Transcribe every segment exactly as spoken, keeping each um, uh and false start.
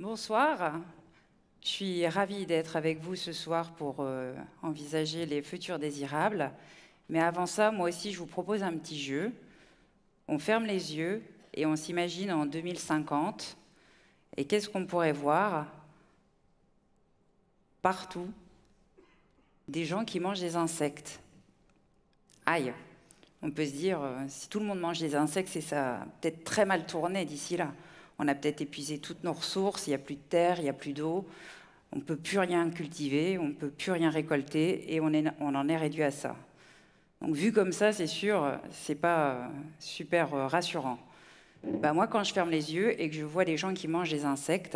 Bonsoir, je suis ravie d'être avec vous ce soir pour euh, envisager les futurs désirables. Mais avant ça, moi aussi, je vous propose un petit jeu. On ferme les yeux et on s'imagine en deux mille cinquante. Et qu'est-ce qu'on pourrait voir? Partout, des gens qui mangent des insectes. Aïe! On peut se dire, euh, si tout le monde mange des insectes, c'est ça peut-être très mal tourné d'ici là. On a peut-être épuisé toutes nos ressources, il n'y a plus de terre, il n'y a plus d'eau, on ne peut plus rien cultiver, on ne peut plus rien récolter, et on, est, on en est réduit à ça. Donc vu comme ça, c'est sûr, c'est pas super rassurant. Bah, moi, quand je ferme les yeux et que je vois des gens qui mangent des insectes,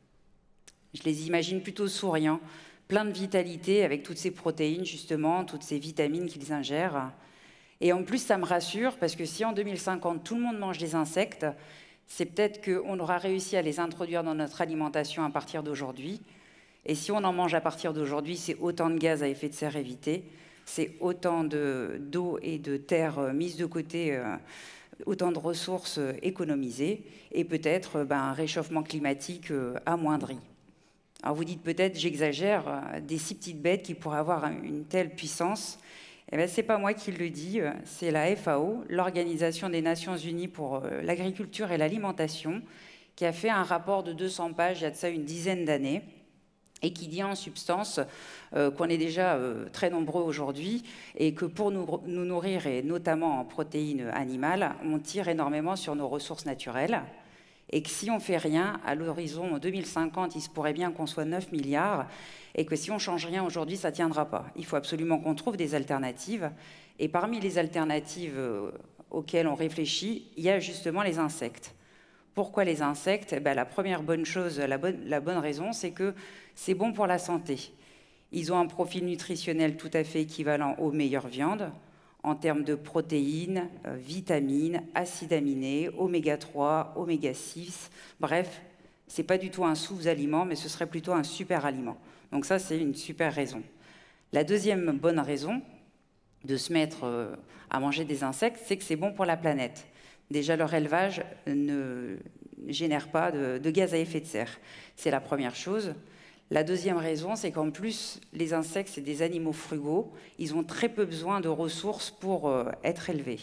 je les imagine plutôt souriants, pleins de vitalité, avec toutes ces protéines, justement, toutes ces vitamines qu'ils ingèrent. Et en plus, ça me rassure, parce que si en deux mille cinquante, tout le monde mange des insectes, c'est peut-être qu'on aura réussi à les introduire dans notre alimentation à partir d'aujourd'hui. Et si on en mange à partir d'aujourd'hui, c'est autant de gaz à effet de serre évité, c'est autant d'eau et de terre mises de côté, euh, autant de ressources économisées, et peut-être ben, un réchauffement climatique euh, amoindri. Alors vous dites peut-être, j'exagère, des si petites bêtes qui pourraient avoir une telle puissance. Eh bien, ce n'est pas moi qui le dis, c'est la F A O, l'Organisation des Nations Unies pour l'agriculture et l'alimentation, qui a fait un rapport de deux cents pages il y a de ça une dizaine d'années, et qui dit en substance euh, qu'on est déjà euh, très nombreux aujourd'hui, et que pour nous, nous nourrir, et notamment en protéines animales, on tire énormément sur nos ressources naturelles, et que si on ne fait rien, à l'horizon deux mille cinquante, il se pourrait bien qu'on soit neuf milliards, et que si on ne change rien aujourd'hui, ça ne tiendra pas. Il faut absolument qu'on trouve des alternatives. Et parmi les alternatives auxquelles on réfléchit, il y a justement les insectes. Pourquoi les insectes? Eh bien, la première bonne chose, la bonne, la bonne raison, c'est que c'est bon pour la santé. Ils ont un profil nutritionnel tout à fait équivalent aux meilleures viandes, en termes de protéines, euh, vitamines, acides aminés, oméga trois, oméga six, bref, ce n'est pas du tout un sous-aliment, mais ce serait plutôt un super aliment. Donc ça, c'est une super raison. La deuxième bonne raison de se mettre euh, à manger des insectes, c'est que c'est bon pour la planète. Déjà, leur élevage ne génère pas de, de gaz à effet de serre. C'est la première chose. La deuxième raison, c'est qu'en plus, les insectes, c'est des animaux frugaux. Ils ont très peu besoin de ressources pour euh, être élevés.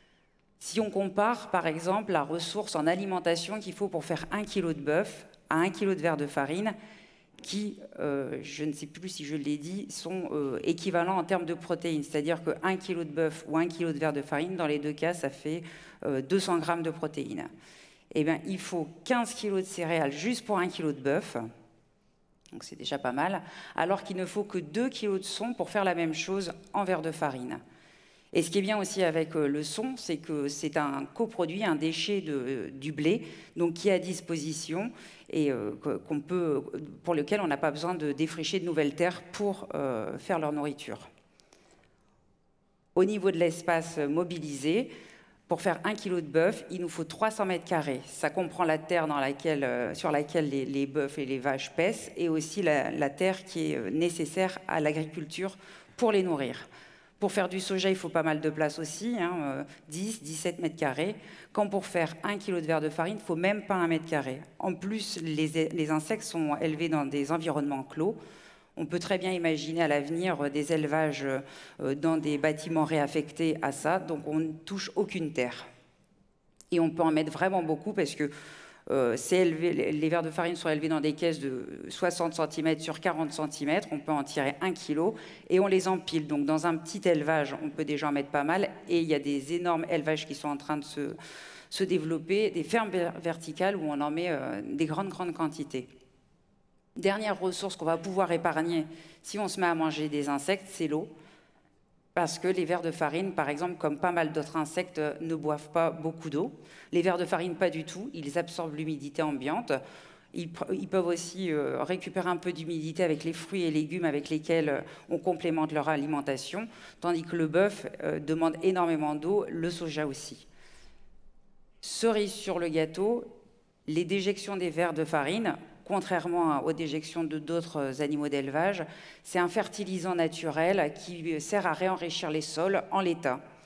Si on compare, par exemple, la ressource en alimentation qu'il faut pour faire un kilo de bœuf à un kilo de verre de farine, qui, euh, je ne sais plus si je l'ai dit, sont euh, équivalents en termes de protéines. C'est-à-dire qu'un kilo de bœuf ou un kilo de verre de farine, dans les deux cas, ça fait euh, deux cents grammes de protéines. Eh bien, il faut quinze kilos de céréales juste pour un kilo de bœuf. Donc c'est déjà pas mal, alors qu'il ne faut que deux kilos de son pour faire la même chose en verre de farine. Et ce qui est bien aussi avec le son, c'est que c'est un coproduit, un déchet de, du blé, donc qui est à disposition et euh, qu'on peut, pour lequel on n'a pas besoin de défricher de nouvelles terres pour euh, faire leur nourriture. Au niveau de l'espace mobilisé, pour faire un kilo de bœuf, il nous faut trois cents mètres carrés. Ça comprend la terre dans laquelle, euh, sur laquelle les, les bœufs et les vaches paissent et aussi la, la terre qui est nécessaire à l'agriculture pour les nourrir. Pour faire du soja, il faut pas mal de place aussi, hein, euh, dix, dix-sept mètres carrés. Quand pour faire un kilo de verre de farine, il ne faut même pas un mètre carré. En plus, les, les insectes sont élevés dans des environnements clos. On peut très bien imaginer à l'avenir des élevages dans des bâtiments réaffectés à ça, donc on ne touche aucune terre. Et on peut en mettre vraiment beaucoup parce que euh, élevé, les verres de farine sont élevés dans des caisses de soixante centimètres sur quarante centimètres, on peut en tirer un kilo et on les empile. Donc dans un petit élevage, on peut déjà en mettre pas mal et il y a des énormes élevages qui sont en train de se, se développer, des fermes verticales où on en met euh, des grandes, grandes quantités. Dernière ressource qu'on va pouvoir épargner si on se met à manger des insectes, c'est l'eau. Parce que les vers de farine, par exemple, comme pas mal d'autres insectes, ne boivent pas beaucoup d'eau. Les vers de farine, pas du tout. Ils absorbent l'humidité ambiante. Ils, ils peuvent aussi euh, récupérer un peu d'humidité avec les fruits et légumes avec lesquels on complémente leur alimentation. Tandis que le bœuf euh, demande énormément d'eau, le soja aussi. Cerise sur le gâteau, les déjections des vers de farine, contrairement aux déjections de d'autres animaux d'élevage, c'est un fertilisant naturel qui sert à réenrichir les sols en l'état.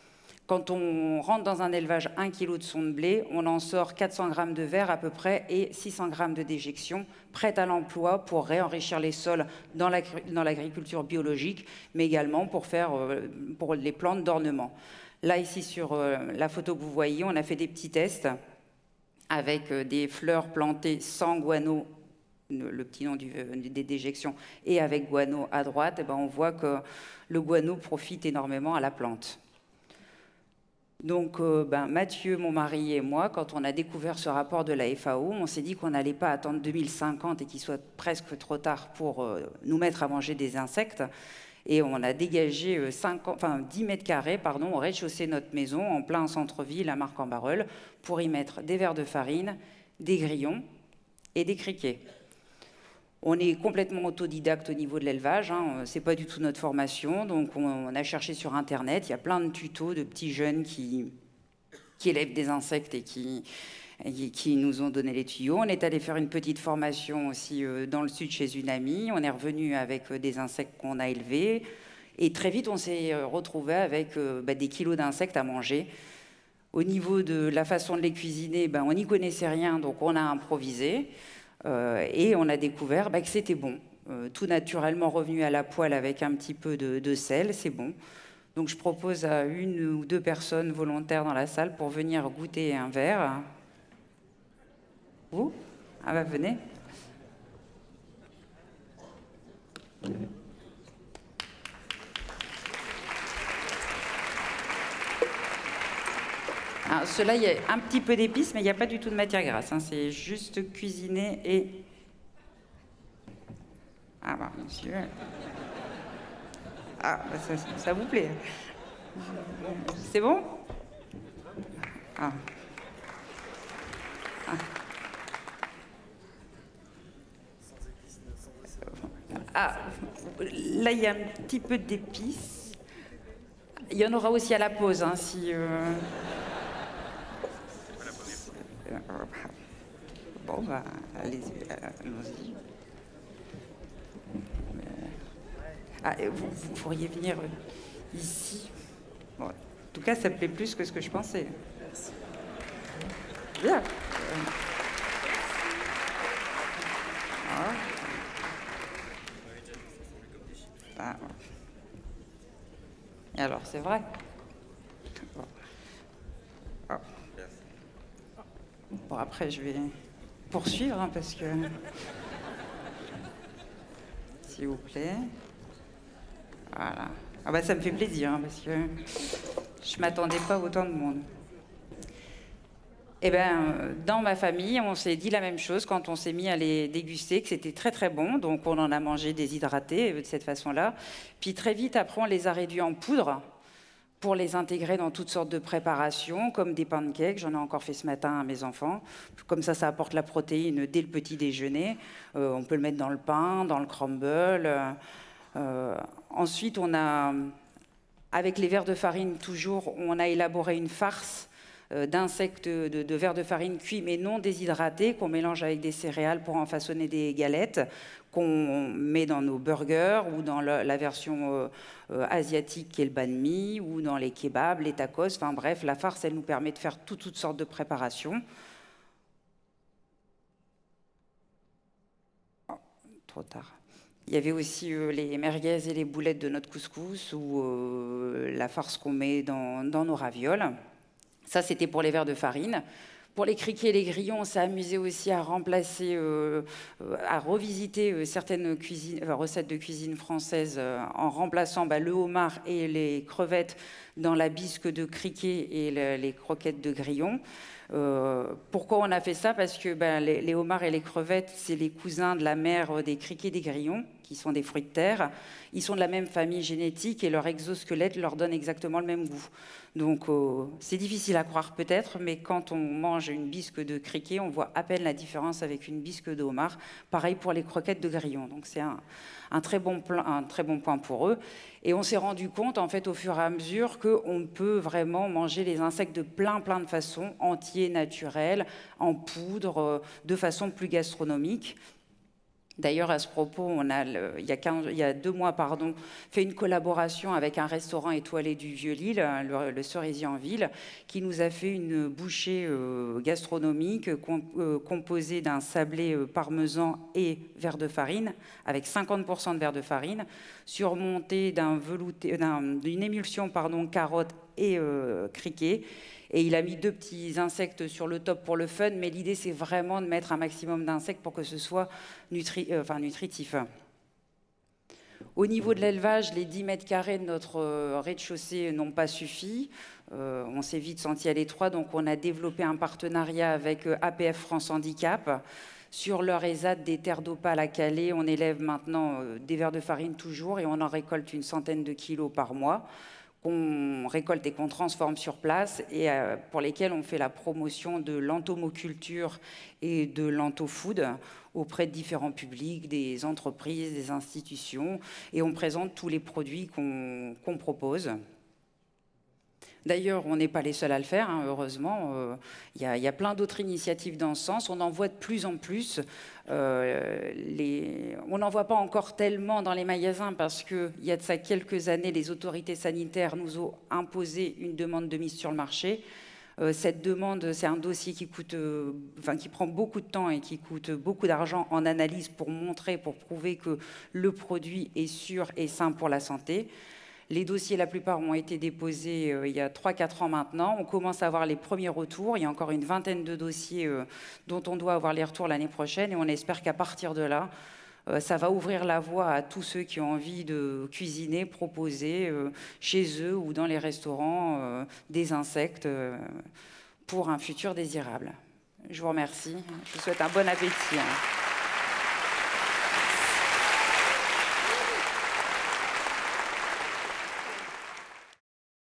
Quand on rentre dans un élevage un kilo de son de blé, on en sort quatre cents grammes de verre à peu près et six cents grammes de déjection, prêtes à l'emploi pour réenrichir les sols dans l'agriculture biologique, mais également pour faire pour les plantes d'ornement. Là, ici, sur la photo que vous voyez, on a fait des petits tests avec des fleurs plantées sans guano, le petit nom du, des déjections, et avec guano à droite. Et ben on voit que le guano profite énormément à la plante. Donc, euh, ben, Mathieu, mon mari et moi, quand on a découvert ce rapport de la F A O, on s'est dit qu'on n'allait pas attendre deux mille cinquante et qu'il soit presque trop tard pour euh, nous mettre à manger des insectes. Et on a dégagé euh, cinquante, enfin, dix mètres carrés pardon, au rez-de-chaussée de notre maison, en plein centre-ville, à Marc-en-Barœul, pour y mettre des vers de farine, des grillons et des criquets. On est complètement autodidacte au niveau de l'élevage, hein. C'est pas du tout notre formation, donc on, on a cherché sur Internet, il y a plein de tutos de petits jeunes qui, qui élèvent des insectes et qui, et qui nous ont donné les tuyaux. On est allé faire une petite formation aussi euh, dans le sud chez une amie, on est revenu avec euh, des insectes qu'on a élevés, et très vite on s'est euh, retrouvé avec euh, bah, des kilos d'insectes à manger. Au niveau de la façon de les cuisiner, ben, on n'y connaissait rien, donc on a improvisé. Euh, et on a découvert bah, que c'était bon. Euh, tout naturellement revenu à la poêle avec un petit peu de, de sel, c'est bon. Donc je propose à une ou deux personnes volontaires dans la salle pour venir goûter un verre. Vous? Ah bah venez. Alors, cela, il y a un petit peu d'épices, mais il n'y a pas du tout de matière grasse. Hein. C'est juste cuisiné et... Ah bah, monsieur... Ah, bah, ça, ça vous plaît. C'est bon? Ah. Ah. Ah, là, il y a un petit peu d'épices. Il y en aura aussi à la pause, hein, si... Euh... Bon, bah, allez-y, allons-y. Ah, vous, vous pourriez venir ici. Bon, en tout cas, ça me plaît plus que ce que je pensais. Merci. Bien. Ah. Ah. Et alors, c'est vrai. Bon. Oh. Bon, après, je vais poursuivre, hein, parce que... S'il vous plaît. Voilà. Ah bah, ça me fait plaisir, hein, parce que je ne m'attendais pas à autant de monde. Eh bien, dans ma famille, on s'est dit la même chose quand on s'est mis à les déguster, que c'était très très bon. Donc, on en a mangé déshydratés de cette façon-là. Puis très vite, après, on les a réduits en poudre pour les intégrer dans toutes sortes de préparations, comme des pancakes. J'en ai encore fait ce matin à mes enfants. Comme ça, ça apporte la protéine dès le petit déjeuner. Euh, on peut le mettre dans le pain, dans le crumble. Euh, ensuite, on a, avec les vers de farine, toujours, on a élaboré une farce euh, d'insectes de, de vers de farine cuits mais non déshydratés, qu'on mélange avec des céréales pour en façonner des galettes, qu'on met dans nos burgers ou dans la, la version euh, euh, asiatique qui est le banh mi, ou dans les kebabs, les tacos. Enfin bref, la farce, elle nous permet de faire tout, toutes sortes de préparations. Oh, trop tard. Il y avait aussi euh, les merguez et les boulettes de notre couscous, ou euh, la farce qu'on met dans, dans nos ravioles. Ça, c'était pour les vers de farine. Pour les criquets et les grillons, on s'est amusé aussi à remplacer, euh, à revisiter euh, certaines cuisines, euh, recettes de cuisine française euh, en remplaçant bah, le homard et les crevettes dans la bisque de criquet et le, les croquettes de grillon. Euh, pourquoi on a fait ça? Parce que ben, les, les homards et les crevettes, c'est les cousins de la mère des criquets et des grillons, qui sont des fruits de terre. Ils sont de la même famille génétique et leur exosquelette leur donne exactement le même goût. Donc euh, c'est difficile à croire peut-être, mais quand on mange une bisque de criquet, on voit à peine la différence avec une bisque de homard. Pareil pour les croquettes de grillon. Donc c'est un, un, très bon un très bon point pour eux. Et on s'est rendu compte, en fait, au fur et à mesure, qu'on peut vraiment manger les insectes de plein, plein de façons, entiers, naturels, en poudre, de façon plus gastronomique. D'ailleurs, à ce propos, on a, le, il, y a quinze, il y a deux mois, pardon, fait une collaboration avec un restaurant étoilé du Vieux-Lille, le, le Cerisier en Ville, qui nous a fait une bouchée euh, gastronomique com, euh, composée d'un sablé euh, parmesan et verre de farine, avec cinquante pour cent de verre de farine, surmonté d'un velouté, d'un, d'une émulsion pardon, carotte et euh, criquet. Et il a mis deux petits insectes sur le top pour le fun, mais l'idée, c'est vraiment de mettre un maximum d'insectes pour que ce soit nutri euh, enfin, nutritif. Au niveau de l'élevage, les dix mètres carrés de notre euh, rez-de-chaussée n'ont pas suffi. Euh, on s'est vite senti à l'étroit, donc on a développé un partenariat avec euh, A P F France Handicap. Sur leur E S A D des terres d'opale à Calais, on élève maintenant euh, des vers de farine toujours et on en récolte une centaine de kilos par mois, qu'on récolte et qu'on transforme sur place et euh, pour lesquels on fait la promotion de l'entomoculture et de l'entofood auprès de différents publics, des entreprises, des institutions, et on présente tous les produits qu'on qu'on propose. D'ailleurs, on n'est pas les seuls à le faire, hein, heureusement. Euh, il y a, y a plein d'autres initiatives dans ce sens. On en voit de plus en plus. Euh, les... On n'en voit pas encore tellement dans les magasins parce qu'il y a de ça quelques années, les autorités sanitaires nous ont imposé une demande de mise sur le marché. Euh, cette demande, c'est un dossier qui, coûte, euh, enfin, qui prend beaucoup de temps et qui coûte beaucoup d'argent en analyse pour montrer, pour prouver que le produit est sûr et sain pour la santé. Les dossiers, la plupart, ont été déposés euh, il y a trois quatre ans maintenant. On commence à avoir les premiers retours. Il y a encore une vingtaine de dossiers euh, dont on doit avoir les retours l'année prochaine. Et on espère qu'à partir de là, euh, ça va ouvrir la voie à tous ceux qui ont envie de cuisiner, proposer euh, chez eux ou dans les restaurants euh, des insectes euh, pour un futur désirable. Je vous remercie. Je vous souhaite un bon appétit.